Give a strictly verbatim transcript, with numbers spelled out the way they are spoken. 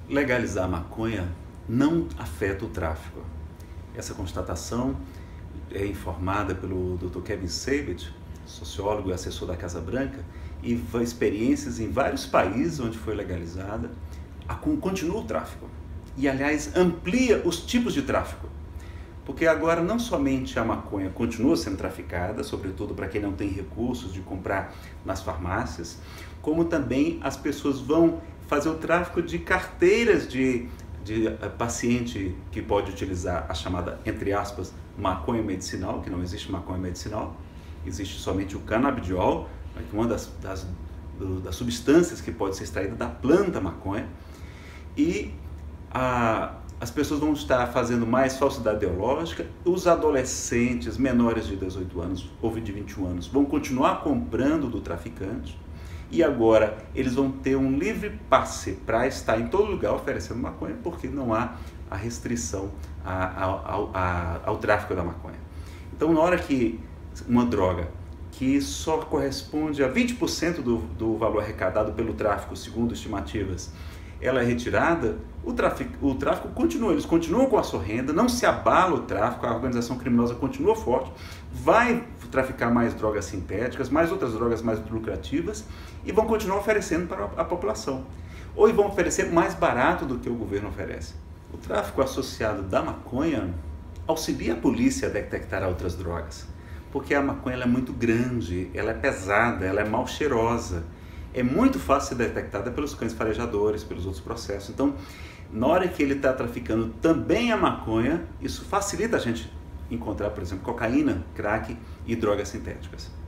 legalizar a maconha não afeta o tráfico. Essa constatação é informada pelo doutor Kevin Sabet, sociólogo e assessor da Casa Branca, e experiências em vários países onde foi legalizada, continua o tráfico. E, aliás, amplia os tipos de tráfico. Porque agora não somente a maconha continua sendo traficada, sobretudo para quem não tem recursos de comprar nas farmácias, como também as pessoas vão fazer o tráfico de carteiras de, de uh, paciente que pode utilizar a chamada, entre aspas, maconha medicinal, que não existe maconha medicinal, existe somente o canabidiol, uma das, das, do, das substâncias que pode ser extraída da planta maconha, e a as pessoas vão estar fazendo mais falsidade ideológica, os adolescentes menores de dezoito anos ou de vinte e um anos vão continuar comprando do traficante, e agora eles vão ter um livre passe para estar em todo lugar oferecendo maconha, porque não há a restrição a, a, a, a, ao tráfico da maconha. Então, na hora que uma droga que só corresponde a vinte por cento do, do valor arrecadado pelo tráfico, segundo estimativas, ela é retirada, o tráfico, o tráfico continua, eles continuam com a sua renda, não se abala o tráfico, a organização criminosa continua forte, vai traficar mais drogas sintéticas, mais outras drogas mais lucrativas, e vão continuar oferecendo para a população. Ou vão oferecer mais barato do que o governo oferece. O tráfico associado da maconha auxilia a polícia a detectar outras drogas, porque a maconha ela é muito grande, ela é pesada, ela é mal cheirosa. É muito fácil ser detectada pelos cães farejadores, pelos outros processos. Então, na hora que ele está traficando também a maconha, isso facilita a gente encontrar, por exemplo, cocaína, crack e drogas sintéticas.